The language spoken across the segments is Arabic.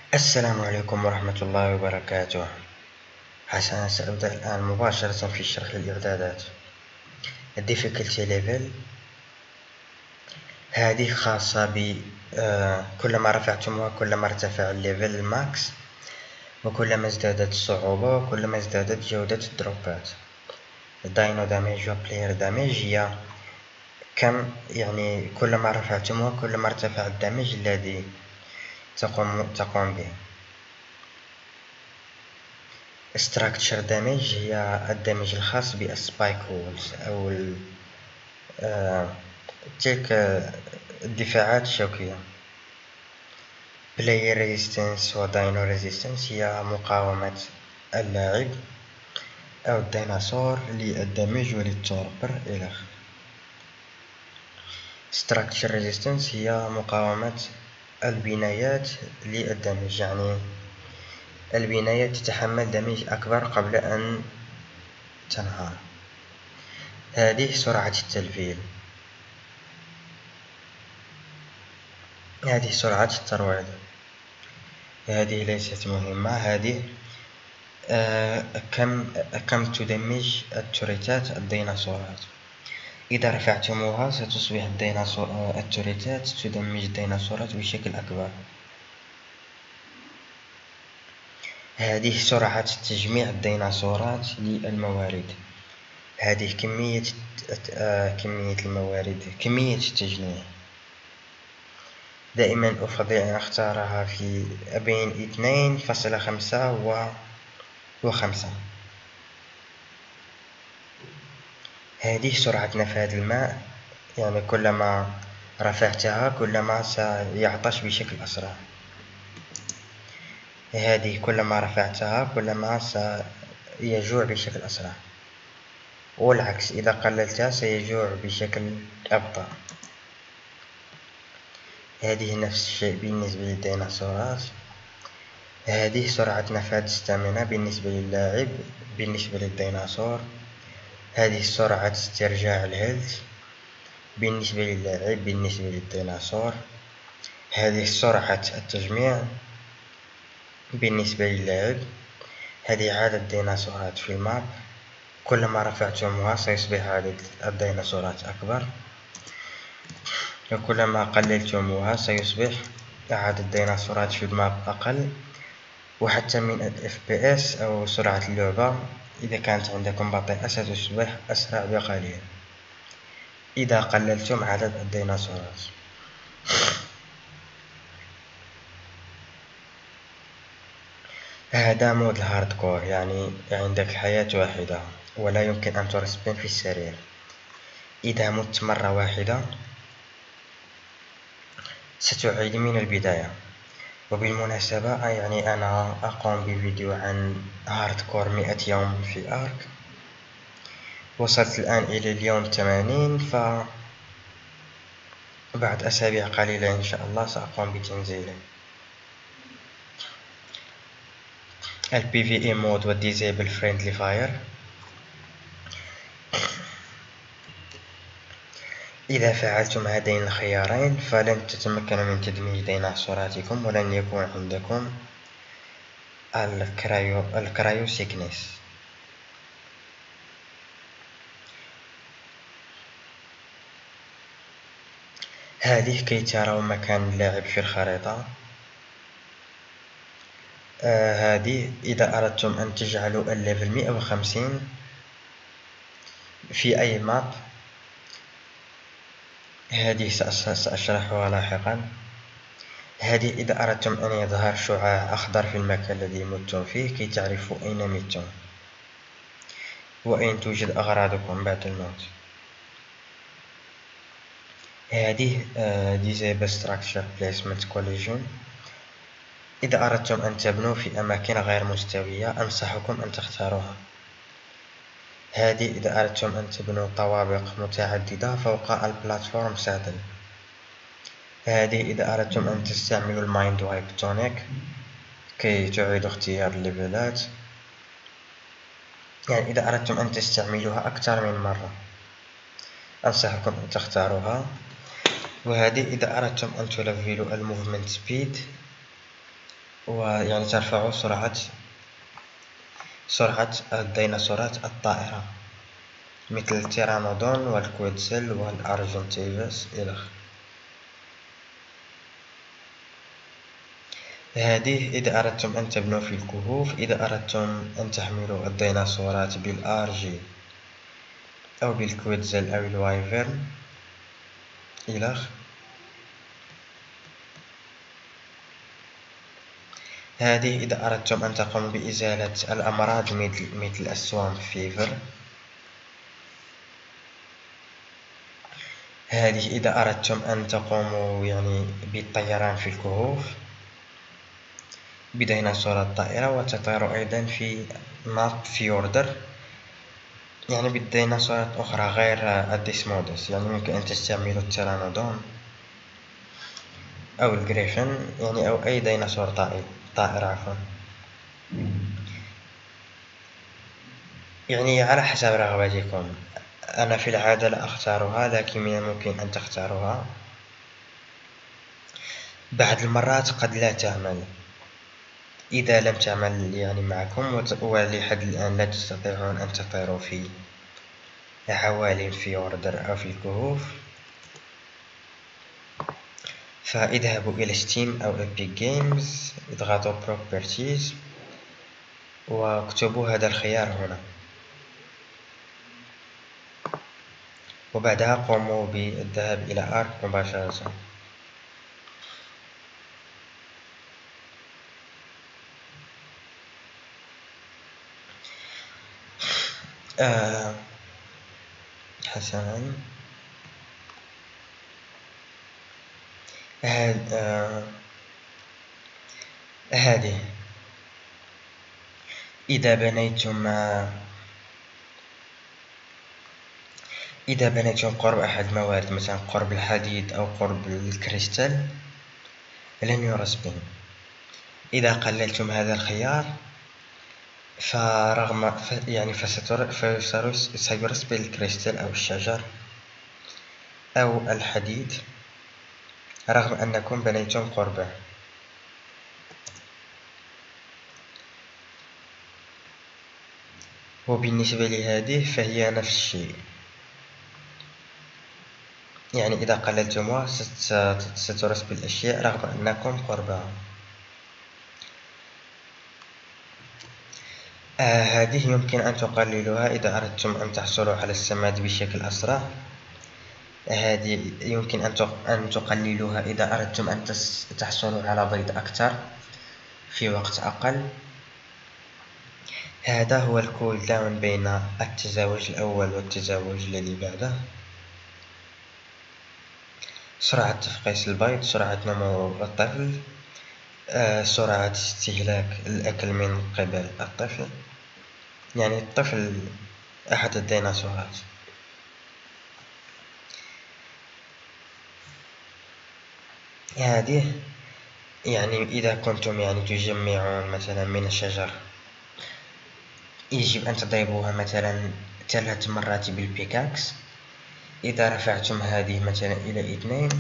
السلام عليكم ورحمة الله وبركاته. حسنا، سأبدأ الآن مباشرة في شرح الإعدادات. difficulty level هذه خاصة ب كلما رفعتموها كلما ارتفع الليفل الماكس، وكلما ازدادت الصعوبة وكلما ازدادت جودة الدروبات. داينو داميج وبلاير داميج هي كم، يعني كلما رفعتموها كلما ارتفع الداميج الذي تقوم به. structure damage هي الدمج الخاص بالسبايك هولز أو تلك الدفاعات الشوكية. player resistance و dino resistance هي مقاومة اللاعب أو الديناصور للدمج وللتوربر إلى آخره. structure resistance هي مقاومة البنايات للدمج، يعني البناية تتحمل دمج أكبر قبل أن تنهار. هذه سرعة التلفيل، هذه سرعة الترويض، هذه ليست مهمة. هذه كم تدمج التوريتات الديناصورات. إذا رفعتموها ستصبح التوريتات تدمج الديناصورات بشكل أكبر. هذه سرعة تجميع الديناصورات للموارد. هذه كمية الموارد، كمية التجميع. دائما أفضل أن أختارها في بين 2.5 و5. هذه سرعة نفاذ الماء، يعني كلما رفعتها كلما سيعطش بشكل أسرع. هذه كلما رفعتها كلما سيجوع بشكل أسرع، والعكس إذا قللتها سيجوع بشكل أبطأ. هذه نفس الشيء بالنسبة للديناصورات. هذه سرعة نفاذ الستامينا بالنسبة للاعب بالنسبة للديناصور. هذه سرعة استرجاع الهيلث بالنسبة للاعب بالنسبة للديناصور. هذه سرعة التجميع بالنسبة للاعب. هذه عدد الديناصورات في الماب، كلما رفعتموها سيصبح عدد الديناصورات أكبر، وكلما قللتموها سيصبح عدد الديناصورات في الماب أقل. وحتى من FPS أو سرعة اللعبة إذا كانت عندكم بطيئة ستصبح أسرع بقليل إذا قللتم عدد الديناصورات. هذا مود الهاردكور، يعني عندك حياة واحدة ولا يمكن أن ترسبن في السرير. إذا مت مرة واحدة ستعيد من البداية. وبالمناسبة يعني أنا أقوم بفيديو عن هاردكور 100 يوم في آرك، وصلت الآن إلى اليوم 80، فبعد أسابيع قليلة إن شاء الله سأقوم بتنزيله. ال PvE مود و Disable Friendly Fire. إذا فعلتم هذين الخيارين فلن تتمكنوا من تدميج ديناصوراتكم ولن يكون عندكم الكرايو سيكنس. هذه كي تروا مكان اللاعب في الخريطة. هذه إذا أردتم أن تجعلوا الليفل 150 في أي ماب، هذه سأشرحها لاحقا. هذه إذا أردتم أن يظهر شعاع أخضر في المكان الذي متم فيه كي تعرفوا أين متم وأين توجد أغراضكم بعد الموت. هذه Disable Structure Placement Collision. إذا أردتم أن تبنوا في أماكن غير مستوية أنصحكم أن تختاروها. هذه إذا أردتم أن تبنوا طوابق متعددة فوق البلاتفورم سادل. هذه إذا أردتم أن تستعملوا المايند وايب تونيك كي تعيدوا اختيار الليفلات، يعني إذا أردتم أن تستعملوها أكثر من مرة أنصحكم أن تختاروها. وهذه إذا أردتم أن تلفلوا الموفمنت سبيد ويعني ترفع سرعة الديناصورات الطائرة مثل التيرانودون والكويتزل والأرجنتيفس إلى آخره. هذه إذا أردتم أن تبنوا في الكهوف، إذا أردتم أن تحملوا الديناصورات بالآرجي أو بالكويتزل أو الوايفرن إلى آخره. هذه إذا أردتم أن تقوموا بإزالة الأمراض مثل السوامب فيفر. هذه إذا أردتم أن تقوموا يعني بالطيران في الكهوف بديناصورات طائرة، وتطير أيضا في ماب فيوردر يعني بالديناصورات أخرى غير الديسمودس. يعني ممكن أن تستعملوا التيرانودون أو الجريفن يعني أو أي ديناصور طائر عفوا، يعني على حسب رغبتكم. أنا في العادة لا أختارها، لكن من الممكن أن تختاروها. بعض المرات قد لا تعمل. إذا لم تعمل يعني معكم ولحد الآن لا تستطيعون أن تطيروا في عوالم في وردر أو في الكهوف، فاذهبوا إلى ستيم أو إبيك جيمز، اضغطوا بروبرتيز واكتبوا هذا الخيار هنا، وبعدها قوموا بالذهاب إلى آرك مباشرة. حسنا، هذه إذا بنيتم قرب أحد الموارد، مثلا قرب الحديد أو قرب الكريستال، لن يرسبن. إذا قللتم هذا الخيار سيرسب الكريستال أو الشجر أو الحديد رغم أنكم بنيتم قربه. وبالنسبة لهذه فهي نفس الشيء، يعني إذا قللتموها سترسب الأشياء رغم أنكم قربها. هذه يمكن أن تقللوها إذا أردتم أن تحصلوا على السماد بشكل أسرع. هذه يمكن أن تقللوها إذا أردتم أن تحصلوا على بيض أكثر في وقت أقل. هذا هو الكول داون بين التزاوج الأول والتزاوج الذي بعده. سرعة تفقيس البيض، سرعة نمو الطفل، سرعة استهلاك الأكل من قبل الطفل، يعني الطفل أحد الديناصورات. هذه يعني إذا كنتم يعني تجمعون مثلا من الشجر، يجب أن تضربوها مثلا 3 مرات بالبيكاكس. إذا رفعتم هذه مثلا إلى 2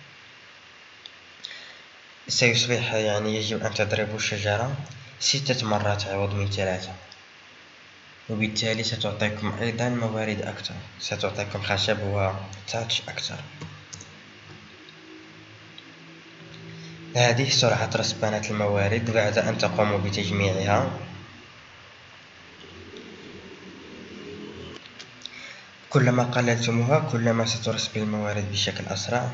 سيصبح يعني يجب أن تضربوا الشجرة 6 مرات عوض من 3، وبالتالي ستعطيكم أيضا موارد أكثر، ستعطيكم خشب وتاتش أكثر. هذه سرعة رسبنة الموارد بعد أن تقوموا بتجميعها. كلما قللتموها كلما سترسب الموارد بشكل أسرع.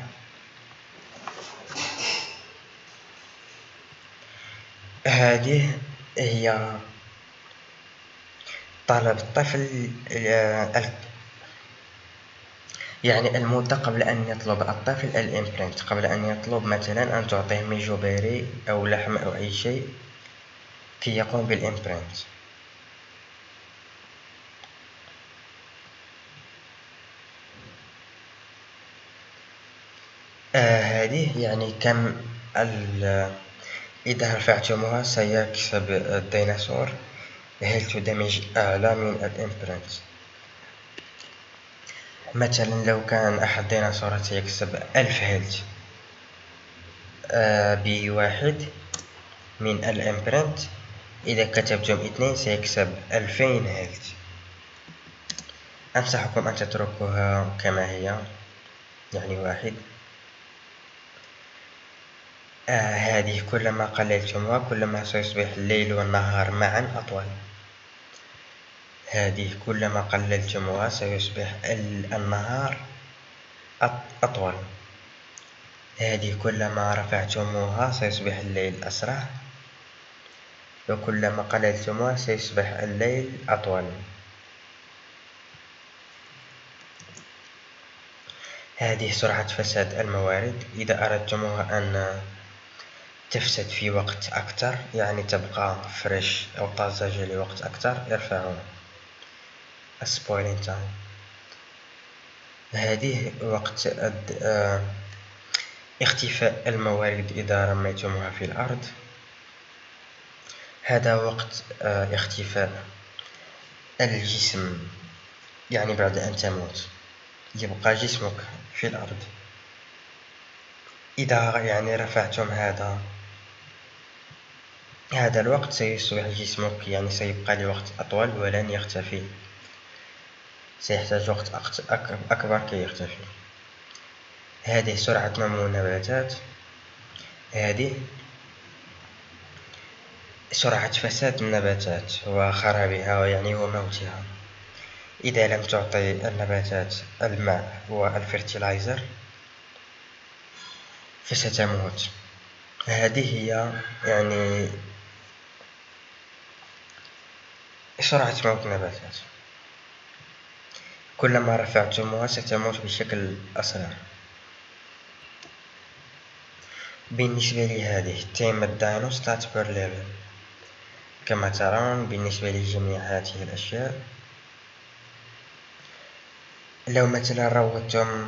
هذه هي طلب الطفل، يعني المدة قبل أن يطلب الطفل الإمبرنت، قبل أن يطلب مثلا أن تعطيه ميجو بيري أو لحم أو أي شيء كي يقوم بالإمبرنت. هذه يعني كم إذا رفعتموها سيكسب الديناصور هيلث دامج أعلى من الإمبرنت. مثلا لو كان أحد الديناصورات يكسب 1000 هيلث بواحد، من الامبرنت. إذا كتبتم 2 سيكسب 2000 هيلث. أنصحكم أن تتركوها كما هي، يعني 1. هذه كلما قللتمها كلما سيصبح الليل والنهار معا أطول. هذه كلما قللتمها سيصبح النهار أطول. هذه كلما رفعتموها سيصبح الليل أسرع، وكلما قللتموها سيصبح الليل أطول. هذه سرعة فساد الموارد. إذا أردتموها أن تفسد في وقت أكثر، يعني تبقى فريش أو طازجة لوقت أكثر، ارفعوها spoiling time. هذه وقت اختفاء الموارد إذا رميتموها في الأرض. هذا وقت اختفاء الجسم، يعني بعد أن تموت يبقى جسمك في الأرض. إذا يعني رفعتم هذا الوقت سيصبح جسمك يعني سيبقى لوقت أطول ولن يختفي، سيحتاج وقت أكبر كي يختفي. هذه سرعة نمو النباتات. هذه سرعة فساد النباتات وخرابها يعني وموتها. إذا لم تعطي النباتات الماء والفرتيلايزر فستموت. هذه هي يعني سرعة موت النباتات. كلما رفعتموها ستموت بشكل أسرع. بالنسبة لهذه تيم الداينوستات بير ليفل كما ترون. بالنسبة لجميع هذه الأشياء، لو مثلا روضتم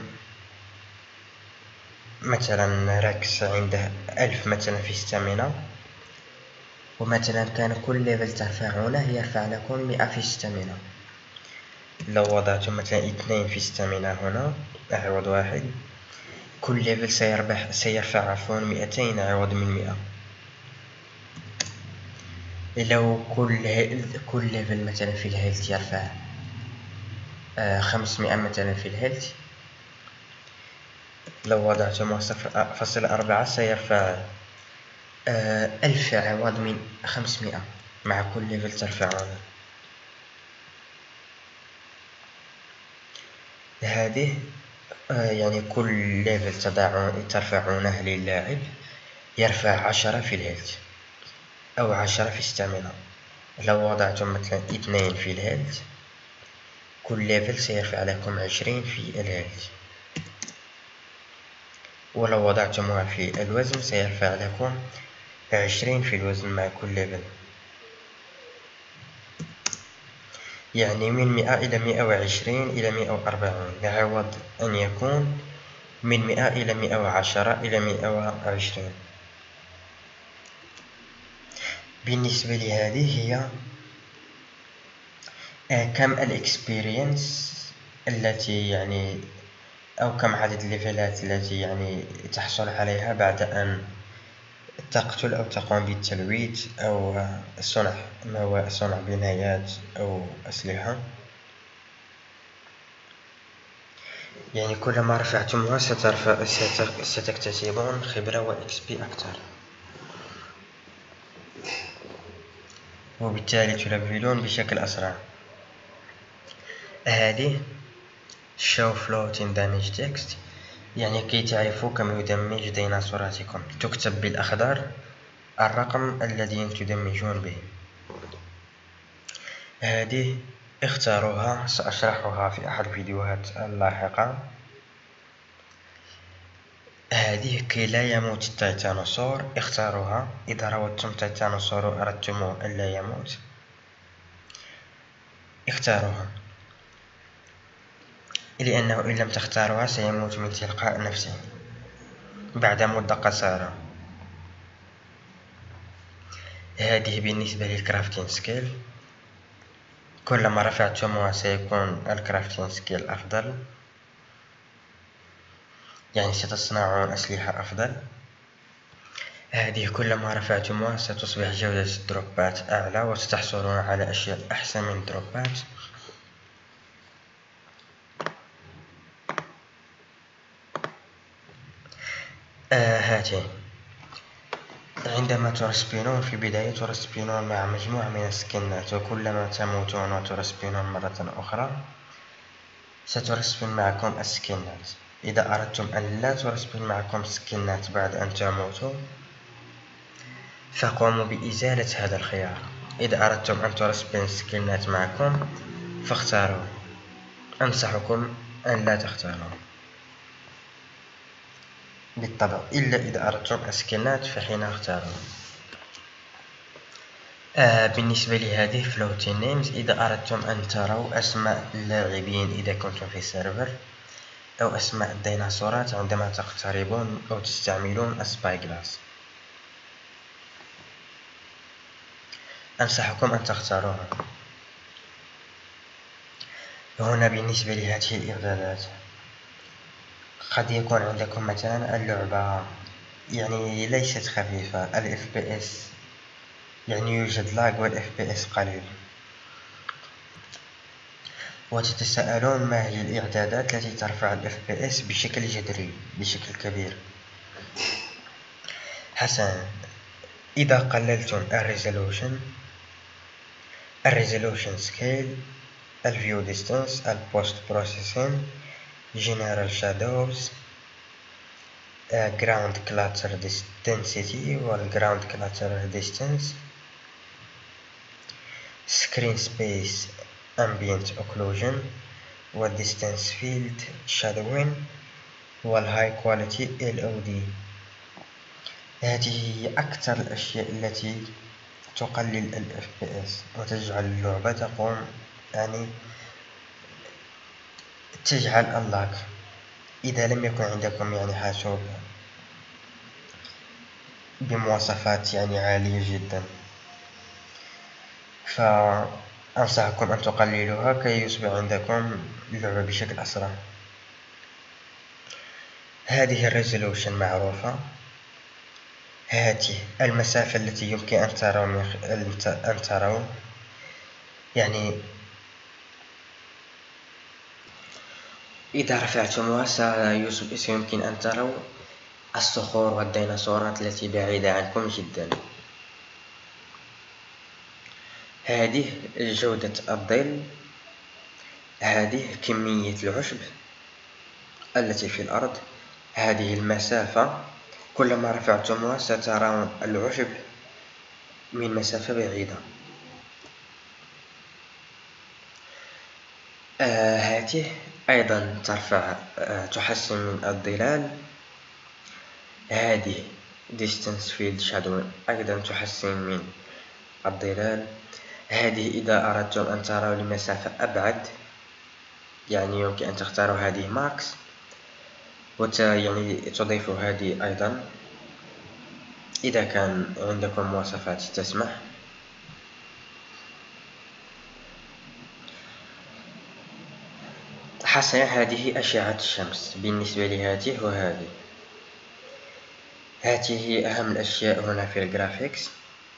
مثلا ركس عنده 1000 مثلا في ستامينا، ومثلا كان كل ليفل ترفعونه يرفع لكم 100 في ستامينا. لو وضعتم مثلا 2 في ستامينا هنا عوض 1، كل ليفل سيرفع 200 عوض من 100. لو كل ليفل مثلا في الهيلث يرفع 500 مثلا في الهيلث، لو وضعتم 0.4 سيرفع 1000 عوض من 500 مع كل ليفل ترفعونه. هذه يعني كل ليفل ترفعونه للاعب يرفع 10 في الهيلث أو 10 في الستامينا. لو وضعتم مثلا 2 في الهيلث، كل ليفل سيرفع لكم 20 في الهيلث. ولو وضعتموها في الوزن سيرفع لكم 20 في الوزن مع كل ليفل، يعني من 100 إلى 120 إلى 140 عوض أن يكون من 100 إلى 110 إلى 120. بالنسبة لهذه هي كم الإكسبيرينس التي يعني أو كم عدد الليفلات التي يعني تحصل عليها بعد أن تقتل أو تقوم بالتلويث أو صنع بنايات أو أسلحة. يعني كلما رفعتموها ستكتسبون خبرة وإكسبي أكثر، وبالتالي تلفلون بشكل أسرع. هذه show floating damage text، يعني كي تعرفوا كم يدمج ديناصوراتكم تكتب بالأخضر الرقم الذي تدمجون به. هذه اختاروها، سأشرحها في أحد الفيديوهات اللاحقة. هذه كي لا يموت التيتانوسور اختاروها. إذا روضتم تيتانوسور وأردتم أن لا يموت اختاروها، لأنه إن لم تختاروها سيموت من تلقاء نفسه بعد مدة قصيرة. هذه بالنسبة للكرافتين سكيل. كلما رفعتموها سيكون الكرافتين سكيل أفضل، يعني ستصنعون أسلحة أفضل. هذه كلما رفعتموها ستصبح جودة الدروبات أعلى وستحصلون على أشياء أحسن من الدروبات. هاته عندما ترسبينون في بداية ترسبينون مع مجموعة من السكنات، وكلما تموتون وترسبينون مرة أخرى سترسبن معكم السكنات. إذا أردتم أن لا ترسبن معكم السكنات بعد أن تموتوا فقوموا بإزالة هذا الخيار. إذا أردتم أن ترسبن السكنات معكم فاختاروا، أنصحكم أن لا تختاروا بالطبع، إلا إذا أردتم السكنات فحين اختاروا. بالنسبة لهذه floating names، إذا أردتم أن تروا أسماء اللاعبين إذا كنتم في سيرفر، أو أسماء الديناصورات عندما تقتربون أو تستعملون سباي جلاس، أنصحكم أن تختاروها. هنا بالنسبة لهذه الإعدادات قد يكون عندكم مثلا اللعبة يعني ليست خفيفة، ال FPS يعني يوجد لاج وال FPS قليل، وتتساءلون ما هي الإعدادات التي ترفع ال FPS بشكل جذري بشكل كبير. حسنا، إذا قللتم الريزولوشن سكيل، الفيو ديستانس، البوست بروسيسنج، جنرال شادوز، ground clutter density والground clutter distance، screen space ambient occlusion والdistance field shadowing والhigh quality LOD. هذه هي أكثر الأشياء التي تقلل ال FPS وتجعل اللعبة تقوم يعني تجعل اللاج. إذا لم يكن عندكم يعني حاسوب بمواصفات يعني عالية جدا فأنصحكم أن تقللوها كي يصبح عندكم اللعبة بشكل أسرع. هذه الريزولوشن معروفة. هذه المسافة التي يمكن أن تروا يعني إذا رفعتموها سيمكن أن تروا الصخور والديناصورات التي بعيدة عنكم جدا. هذه جودة الظل، هذه كمية العشب التي في الأرض، هذه المسافة كلما رفعتموها سترون العشب من مسافة بعيدة. هذه أيضا تحسن من الظلال. هذه distance field shadowing أيضا تحسن من الظلال. هذه إذا أردتم أن تروا لمسافة أبعد يعني يمكن أن تختاروا هذه ماكس يعني تضيفوا هذه أيضا إذا كان عندكم مواصفات تسمح. حسنا، هذه أشعة الشمس بالنسبة لهذه وهذه. هذه أهم الأشياء هنا في الجرافيكس.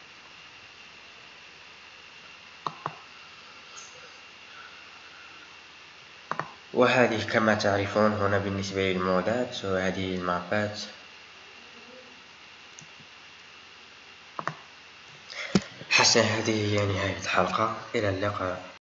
وهذه كما تعرفون هنا بالنسبة للمودات، وهذه المابات. حسنا، هذه هي نهاية الحلقة، إلى اللقاء.